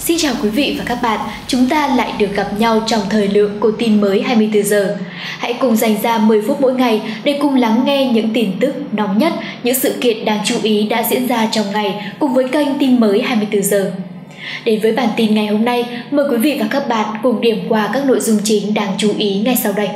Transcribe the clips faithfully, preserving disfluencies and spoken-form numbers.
Xin chào quý vị và các bạn, chúng ta lại được gặp nhau trong thời lượng của tin mới hai mươi tư giờ. Hãy cùng dành ra mười phút mỗi ngày để cùng lắng nghe những tin tức nóng nhất, những sự kiện đáng chú ý đã diễn ra trong ngày cùng với kênh tin mới hai mươi tư giờ. Đến với bản tin ngày hôm nay, mời quý vị và các bạn cùng điểm qua các nội dung chính đáng chú ý ngay sau đây.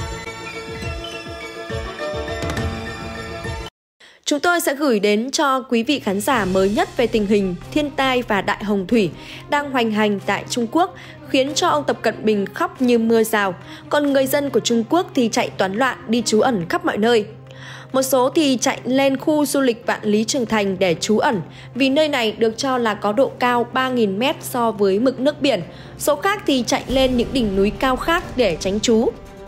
Chúng tôi sẽ gửi đến cho quý vị khán giả mới nhất về tình hình thiên tai và đại hồng thủy đang hoành hành tại Trung Quốc, khiến cho ông Tập Cận Bình khóc như mưa rào, còn người dân của Trung Quốc thì chạy toán loạn đi trú ẩn khắp mọi nơi. Một số thì chạy lên khu du lịch Vạn Lý Trường Thành để trú ẩn vì nơi này được cho là có độ cao ba nghìn mét so với mực nước biển, số khác thì chạy lên những đỉnh núi cao khác để tránh trú.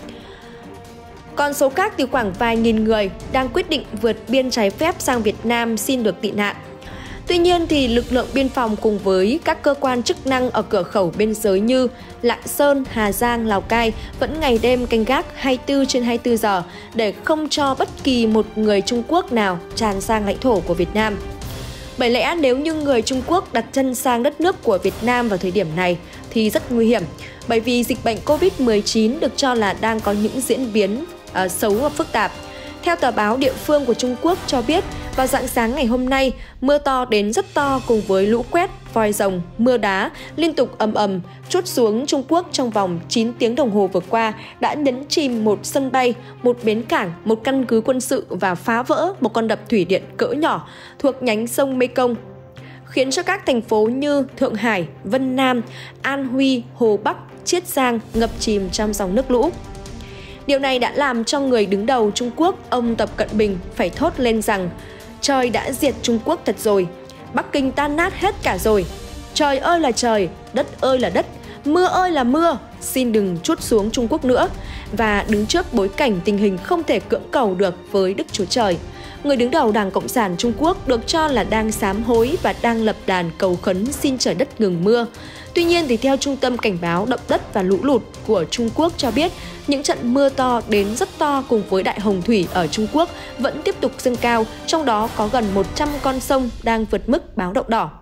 Còn số khác thì khoảng vài nghìn người đang quyết định vượt biên trái phép sang Việt Nam xin được tị nạn. Tuy nhiên thì lực lượng biên phòng cùng với các cơ quan chức năng ở cửa khẩu biên giới như Lạng Sơn, Hà Giang, Lào Cai vẫn ngày đêm canh gác hai mươi tư trên hai mươi tư giờ để không cho bất kỳ một người Trung Quốc nào tràn sang lãnh thổ của Việt Nam. Bởi lẽ nếu như người Trung Quốc đặt chân sang đất nước của Việt Nam vào thời điểm này thì rất nguy hiểm, bởi vì dịch bệnh Covid mười chín được cho là đang có những diễn biến uh, xấu và phức tạp. Theo tờ báo địa phương của Trung Quốc cho biết, vào rạng sáng ngày hôm nay, mưa to đến rất to cùng với lũ quét, vòi rồng, mưa đá liên tục ầm ầm trút xuống Trung Quốc trong vòng chín tiếng đồng hồ vừa qua đã nhấn chìm một sân bay, một bến cảng, một căn cứ quân sự và phá vỡ một con đập thủy điện cỡ nhỏ thuộc nhánh sông Mekong, khiến cho các thành phố như Thượng Hải, Vân Nam, An Huy, Hồ Bắc, Chiết Giang ngập chìm trong dòng nước lũ. Điều này đã làm cho người đứng đầu Trung Quốc, ông Tập Cận Bình, phải thốt lên rằng trời đã diệt Trung Quốc thật rồi, Bắc Kinh tan nát hết cả rồi. Trời ơi là trời, đất ơi là đất, mưa ơi là mưa, xin đừng trút xuống Trung Quốc nữa. Và đứng trước bối cảnh tình hình không thể cưỡng cầu được với Đức Chúa Trời, người đứng đầu Đảng Cộng sản Trung Quốc được cho là đang sám hối và đang lập đàn cầu khấn xin trời đất ngừng mưa. Tuy nhiên thì theo Trung tâm Cảnh báo Động đất và Lũ lụt của Trung Quốc cho biết, những trận mưa to đến rất to cùng với đại hồng thủy ở Trung Quốc vẫn tiếp tục dâng cao, trong đó có gần một trăm con sông đang vượt mức báo động đỏ.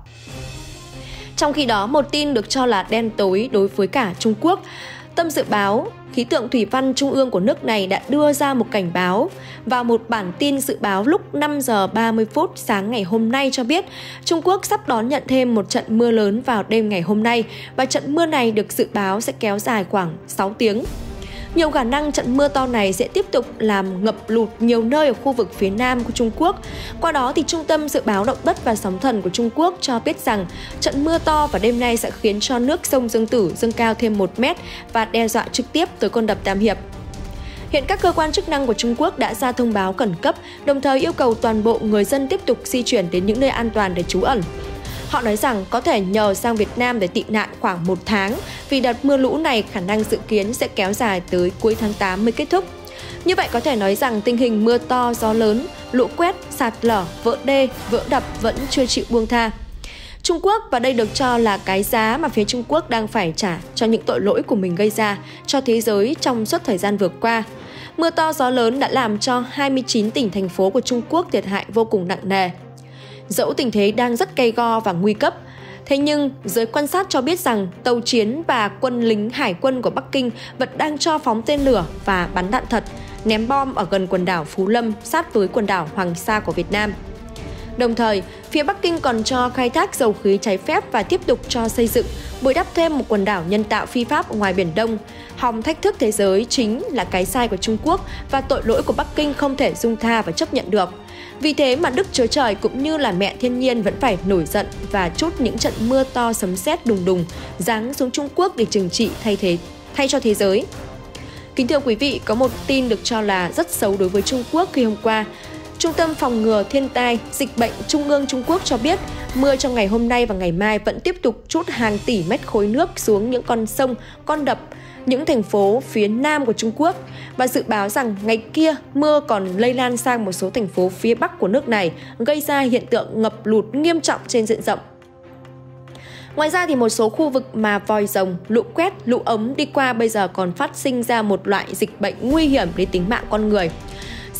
Trong khi đó, một tin được cho là đen tối đối với cả Trung Quốc, Tâm Dự báo Khí tượng Thủy văn Trung ương của nước này đã đưa ra một cảnh báo vào một bản tin dự báo lúc năm giờ ba mươi phút sáng ngày hôm nay cho biết Trung Quốc sắp đón nhận thêm một trận mưa lớn vào đêm ngày hôm nay và trận mưa này được dự báo sẽ kéo dài khoảng sáu tiếng. Nhiều khả năng trận mưa to này sẽ tiếp tục làm ngập lụt nhiều nơi ở khu vực phía nam của Trung Quốc. Qua đó thì Trung tâm Dự báo Động đất và Sóng thần của Trung Quốc cho biết rằng trận mưa to vào đêm nay sẽ khiến cho nước sông Dương Tử dâng cao thêm một mét và đe dọa trực tiếp tới con đập Tam Hiệp. Hiện các cơ quan chức năng của Trung Quốc đã ra thông báo khẩn cấp, đồng thời yêu cầu toàn bộ người dân tiếp tục di chuyển đến những nơi an toàn để trú ẩn. Họ nói rằng có thể nhờ sang Việt Nam để tị nạn khoảng một tháng vì đợt mưa lũ này khả năng dự kiến sẽ kéo dài tới cuối tháng tám mới kết thúc. Như vậy có thể nói rằng tình hình mưa to, gió lớn, lũ quét, sạt lở, vỡ đê, vỡ đập vẫn chưa chịu buông tha. Trung Quốc và đây được cho là cái giá mà phía Trung Quốc đang phải trả cho những tội lỗi của mình gây ra cho thế giới trong suốt thời gian vừa qua. Mưa to, gió lớn đã làm cho hai mươi chín tỉnh thành phố của Trung Quốc thiệt hại vô cùng nặng nề. Dẫu tình thế đang rất gay go và nguy cấp, thế nhưng giới quan sát cho biết rằng tàu chiến và quân lính hải quân của Bắc Kinh vẫn đang cho phóng tên lửa và bắn đạn thật, ném bom ở gần quần đảo Phú Lâm sát với quần đảo Hoàng Sa của Việt Nam. Đồng thời, phía Bắc Kinh còn cho khai thác dầu khí trái phép và tiếp tục cho xây dựng, bồi đắp thêm một quần đảo nhân tạo phi pháp ở ngoài Biển Đông. Hòng thách thức thế giới chính là cái sai của Trung Quốc và tội lỗi của Bắc Kinh không thể dung tha và chấp nhận được. Vì thế mà Đức Chúa Trời cũng như là mẹ thiên nhiên vẫn phải nổi giận và trút những trận mưa to sấm sét đùng đùng giáng xuống Trung Quốc để trừng trị thay thế thay cho thế giới. Kính thưa quý vị, có một tin được cho là rất xấu đối với Trung Quốc khi hôm qua. Trung tâm Phòng ngừa Thiên tai, Dịch bệnh Trung ương Trung Quốc cho biết mưa trong ngày hôm nay và ngày mai vẫn tiếp tục trút hàng tỷ mét khối nước xuống những con sông, con đập, những thành phố phía nam của Trung Quốc và dự báo rằng ngày kia mưa còn lây lan sang một số thành phố phía bắc của nước này, gây ra hiện tượng ngập lụt nghiêm trọng trên diện rộng. Ngoài ra thì một số khu vực mà vòi rồng, lũ quét, lũ ống đi qua bây giờ còn phát sinh ra một loại dịch bệnh nguy hiểm đến tính mạng con người.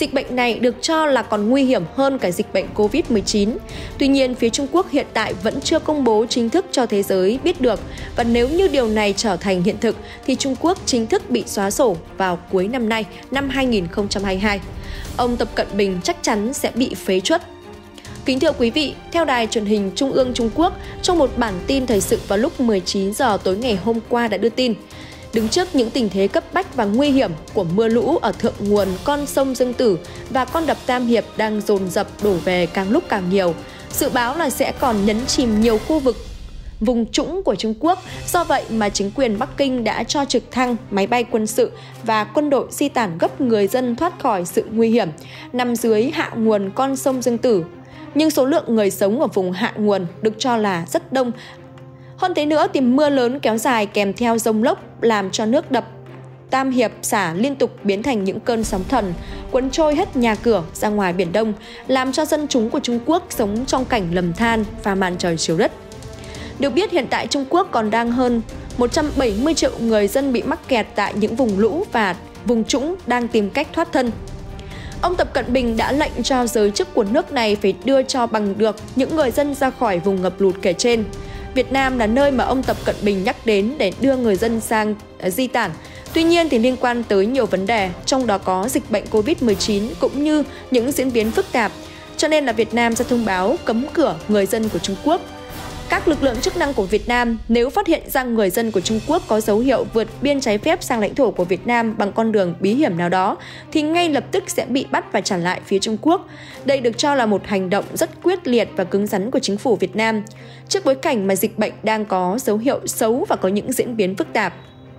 Dịch bệnh này được cho là còn nguy hiểm hơn cả dịch bệnh Covid mười chín. Tuy nhiên, phía Trung Quốc hiện tại vẫn chưa công bố chính thức cho thế giới biết được, và nếu như điều này trở thành hiện thực thì Trung Quốc chính thức bị xóa sổ vào cuối năm nay, năm hai nghìn không trăm hai mươi hai. Ông Tập Cận Bình chắc chắn sẽ bị phế truất. Kính thưa quý vị, theo Đài Truyền hình Trung ương Trung Quốc, trong một bản tin thời sự vào lúc mười chín giờ tối ngày hôm qua đã đưa tin, đứng trước những tình thế cấp bách và nguy hiểm của mưa lũ ở thượng nguồn con sông Dương Tử và con đập Tam Hiệp đang dồn dập đổ về càng lúc càng nhiều, dự báo là sẽ còn nhấn chìm nhiều khu vực vùng trũng của Trung Quốc. Do vậy mà chính quyền Bắc Kinh đã cho trực thăng, máy bay quân sự và quân đội di tản gấp người dân thoát khỏi sự nguy hiểm nằm dưới hạ nguồn con sông Dương Tử. Nhưng số lượng người sống ở vùng hạ nguồn được cho là rất đông. Hơn thế nữa thì mưa lớn kéo dài kèm theo dông lốc làm cho nước đập Tam Hiệp xả liên tục biến thành những cơn sóng thần, cuốn trôi hết nhà cửa ra ngoài Biển Đông, làm cho dân chúng của Trung Quốc sống trong cảnh lầm than và màn trời chiếu đất. Được biết hiện tại Trung Quốc còn đang hơn một trăm bảy mươi triệu người dân bị mắc kẹt tại những vùng lũ và vùng trũng đang tìm cách thoát thân. Ông Tập Cận Bình đã lệnh cho giới chức của nước này phải đưa cho bằng được những người dân ra khỏi vùng ngập lụt kể trên. Việt Nam là nơi mà ông Tập Cận Bình nhắc đến để đưa người dân sang uh, di tản. Tuy nhiên thì liên quan tới nhiều vấn đề, trong đó có dịch bệnh Covid mười chín cũng như những diễn biến phức tạp, cho nên là Việt Nam ra thông báo cấm cửa người dân của Trung Quốc. Các lực lượng chức năng của Việt Nam nếu phát hiện rằng người dân của Trung Quốc có dấu hiệu vượt biên trái phép sang lãnh thổ của Việt Nam bằng con đường bí hiểm nào đó thì ngay lập tức sẽ bị bắt và trả lại phía Trung Quốc. Đây được cho là một hành động rất quyết liệt và cứng rắn của chính phủ Việt Nam trước bối cảnh mà dịch bệnh đang có dấu hiệu xấu và có những diễn biến phức tạp.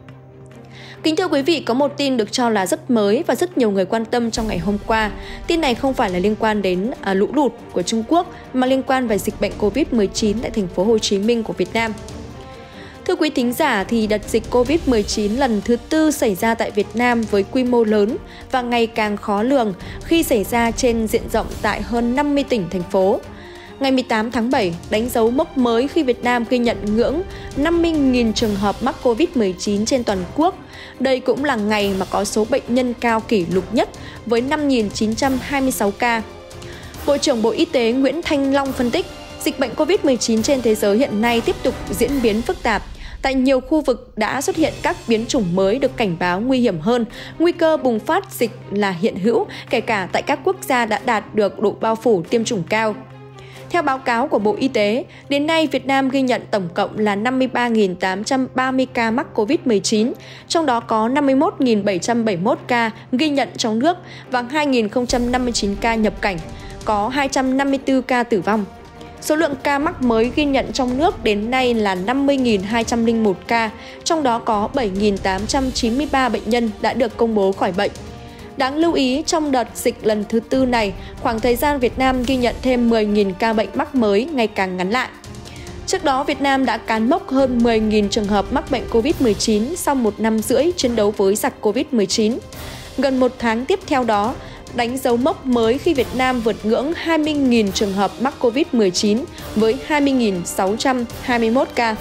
Kính thưa quý vị, có một tin được cho là rất mới và rất nhiều người quan tâm trong ngày hôm qua. Tin này không phải là liên quan đến à, lũ lụt của Trung Quốc mà liên quan về dịch bệnh Covid mười chín tại thành phố Hồ Chí Minh của Việt Nam. Thưa quý thính giả, thì đợt dịch Covid mười chín lần thứ tư xảy ra tại Việt Nam với quy mô lớn và ngày càng khó lường khi xảy ra trên diện rộng tại hơn năm mươi tỉnh, thành phố. Ngày mười tám tháng bảy, đánh dấu mốc mới khi Việt Nam ghi nhận ngưỡng năm mươi nghìn trường hợp mắc Covid mười chín trên toàn quốc. Đây cũng là ngày mà có số bệnh nhân cao kỷ lục nhất với năm nghìn chín trăm hai mươi sáu ca. Bộ trưởng Bộ Y tế Nguyễn Thanh Long phân tích, dịch bệnh Covid mười chín trên thế giới hiện nay tiếp tục diễn biến phức tạp. Tại nhiều khu vực đã xuất hiện các biến chủng mới được cảnh báo nguy hiểm hơn, nguy cơ bùng phát dịch là hiện hữu, kể cả tại các quốc gia đã đạt được độ bao phủ tiêm chủng cao. Theo báo cáo của Bộ Y tế, đến nay Việt Nam ghi nhận tổng cộng là năm mươi ba nghìn tám trăm ba mươi ca mắc Covid mười chín, trong đó có năm mươi mốt nghìn bảy trăm bảy mươi mốt ca ghi nhận trong nước và hai nghìn không trăm năm mươi chín ca nhập cảnh, có hai trăm năm mươi tư ca tử vong. Số lượng ca mắc mới ghi nhận trong nước đến nay là năm mươi nghìn hai trăm lẻ một ca, trong đó có bảy nghìn tám trăm chín mươi ba bệnh nhân đã được công bố khỏi bệnh. Đáng lưu ý, trong đợt dịch lần thứ tư này, khoảng thời gian Việt Nam ghi nhận thêm mười nghìn ca bệnh mắc mới ngày càng ngắn lại. Trước đó, Việt Nam đã cán mốc hơn mười nghìn trường hợp mắc bệnh Covid mười chín sau một năm rưỡi chiến đấu với giặc Covid mười chín. Gần một tháng tiếp theo đó, đánh dấu mốc mới khi Việt Nam vượt ngưỡng hai mươi nghìn trường hợp mắc Covid mười chín với hai mươi nghìn sáu trăm hai mươi mốt ca.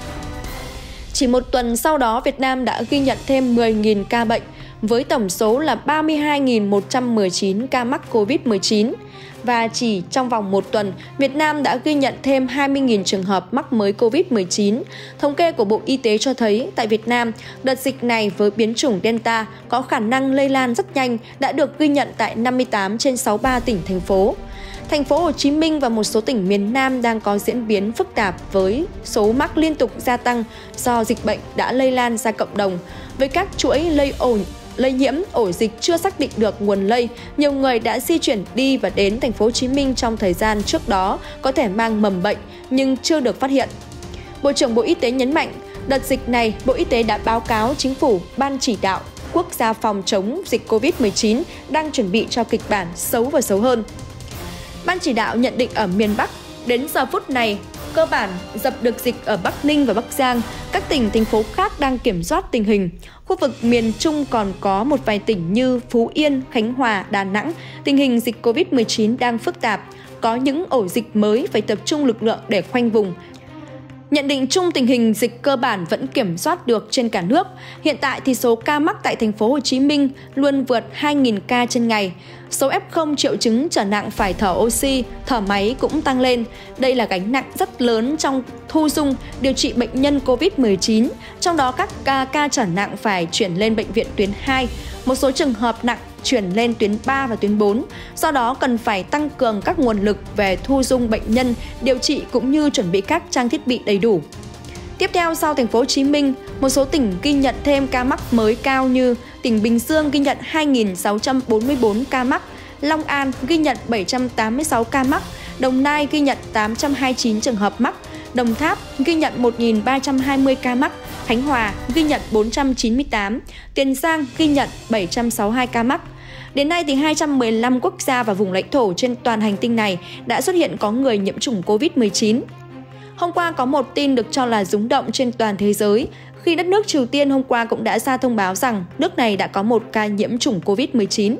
Chỉ một tuần sau đó, Việt Nam đã ghi nhận thêm mười nghìn ca bệnh, với tổng số là ba mươi hai nghìn một trăm mười chín ca mắc Covid mười chín. Và chỉ trong vòng một tuần, Việt Nam đã ghi nhận thêm hai mươi nghìn trường hợp mắc mới Covid mười chín. Thống kê của Bộ Y tế cho thấy, tại Việt Nam, đợt dịch này với biến chủng Delta có khả năng lây lan rất nhanh đã được ghi nhận tại năm mươi tám trên sáu mươi ba tỉnh, thành phố. Thành phố Hồ Chí Minh và một số tỉnh miền Nam đang có diễn biến phức tạp với số mắc liên tục gia tăng do dịch bệnh đã lây lan ra cộng đồng. Với các chuỗi lây ổn lây nhiễm, ổ dịch chưa xác định được nguồn lây, nhiều người đã di chuyển đi và đến thành phố Hồ Chí Minh trong thời gian trước đó có thể mang mầm bệnh nhưng chưa được phát hiện. Bộ trưởng Bộ Y tế nhấn mạnh, đợt dịch này, Bộ Y tế đã báo cáo Chính phủ, Ban chỉ đạo quốc gia phòng chống dịch Covid mười chín đang chuẩn bị cho kịch bản xấu và xấu hơn. Ban chỉ đạo nhận định ở miền Bắc, đến giờ phút này, cơ bản dập được dịch ở Bắc Ninh và Bắc Giang, các tỉnh, thành phố khác đang kiểm soát tình hình. Khu vực miền Trung còn có một vài tỉnh như Phú Yên, Khánh Hòa, Đà Nẵng, tình hình dịch Covid mười chín đang phức tạp, có những ổ dịch mới phải tập trung lực lượng để khoanh vùng. Nhận định chung tình hình dịch cơ bản vẫn kiểm soát được trên cả nước. Hiện tại thì số ca mắc tại thành phố Hồ Chí Minh luôn vượt hai nghìn ca trên ngày. Số ép không triệu chứng trở nặng phải thở oxy, thở máy cũng tăng lên. Đây là gánh nặng rất lớn trong thu dung điều trị bệnh nhân covid mười chín. Trong đó các ca, ca trở nặng phải chuyển lên bệnh viện tuyến hai. Một số trường hợp nặng chuyển lên tuyến ba và tuyến bốn. Do đó cần phải tăng cường các nguồn lực về thu dung bệnh nhân, điều trị cũng như chuẩn bị các trang thiết bị đầy đủ. Tiếp theo sau thành phố Hồ Chí Minh, một số tỉnh ghi nhận thêm ca mắc mới cao như tỉnh Bình Dương ghi nhận hai nghìn sáu trăm bốn mươi tư ca mắc, Long An ghi nhận bảy trăm tám mươi sáu ca mắc, Đồng Nai ghi nhận tám trăm hai mươi chín trường hợp mắc, Đồng Tháp ghi nhận một nghìn ba trăm hai mươi ca mắc, Khánh Hòa ghi nhận bốn trăm chín mươi tám, Tiền Giang ghi nhận bảy trăm sáu mươi hai ca mắc. Đến nay thì hai trăm mười lăm quốc gia và vùng lãnh thổ trên toàn hành tinh này đã xuất hiện có người nhiễm chủng covid mười chín. Hôm qua có một tin được cho là rúng động trên toàn thế giới khi đất nước Triều Tiên hôm qua cũng đã ra thông báo rằng nước này đã có một ca nhiễm chủng covid mười chín.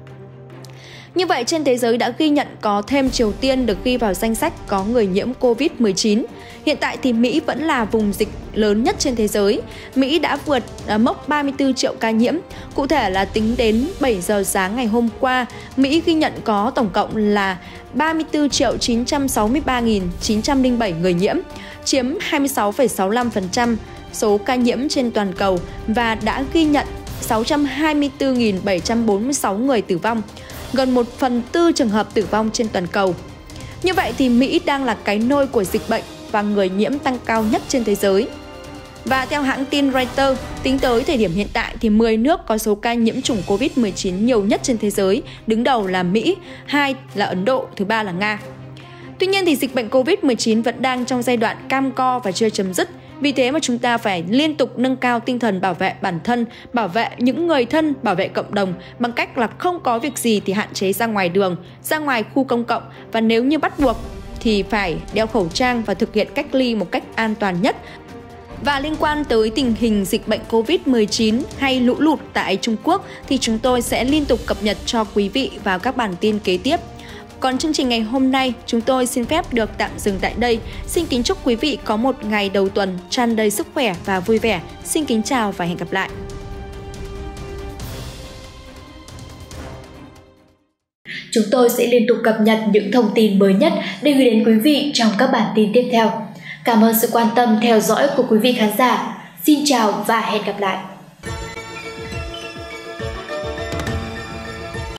Như vậy, trên thế giới đã ghi nhận có thêm Triều Tiên được ghi vào danh sách có người nhiễm covid mười chín. Hiện tại thì Mỹ vẫn là vùng dịch lớn nhất trên thế giới. Mỹ đã vượt mốc ba mươi tư triệu ca nhiễm. Cụ thể là tính đến bảy giờ sáng ngày hôm qua, Mỹ ghi nhận có tổng cộng là ba mươi tư triệu chín trăm sáu mươi ba nghìn chín trăm lẻ bảy người nhiễm, chiếm hai mươi sáu phẩy sáu mươi lăm phần trăm số ca nhiễm trên toàn cầu và đã ghi nhận sáu trăm hai mươi tư nghìn bảy trăm bốn mươi sáu người tử vong, gần một phần tư trường hợp tử vong trên toàn cầu. Như vậy thì Mỹ đang là cái nôi của dịch bệnh và người nhiễm tăng cao nhất trên thế giới. Và theo hãng tin Reuters, tính tới thời điểm hiện tại thì mười nước có số ca nhiễm chủng covid mười chín nhiều nhất trên thế giới, đứng đầu là Mỹ, hai là Ấn Độ, thứ ba là Nga. Tuy nhiên thì dịch bệnh covid mười chín vẫn đang trong giai đoạn cam go và chưa chấm dứt. Vì thế mà chúng ta phải liên tục nâng cao tinh thần bảo vệ bản thân, bảo vệ những người thân, bảo vệ cộng đồng bằng cách là không có việc gì thì hạn chế ra ngoài đường, ra ngoài khu công cộng và nếu như bắt buộc thì phải đeo khẩu trang và thực hiện cách ly một cách an toàn nhất. Và liên quan tới tình hình dịch bệnh covid mười chín hay lũ lụt tại Trung Quốc thì chúng tôi sẽ liên tục cập nhật cho quý vị vào các bản tin kế tiếp. Còn chương trình ngày hôm nay, chúng tôi xin phép được tạm dừng tại đây. Xin kính chúc quý vị có một ngày đầu tuần tràn đầy sức khỏe và vui vẻ. Xin kính chào và hẹn gặp lại. Chúng tôi sẽ liên tục cập nhật những thông tin mới nhất để gửi đến quý vị trong các bản tin tiếp theo. Cảm ơn sự quan tâm theo dõi của quý vị khán giả. Xin chào và hẹn gặp lại.